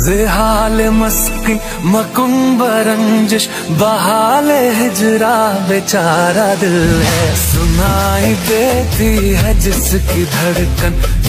जिहाल मस्की मकुम्ब रंजिश बहाल हिजरा बेचारा दिल है, सुनाई देती है जिसकी धड़कन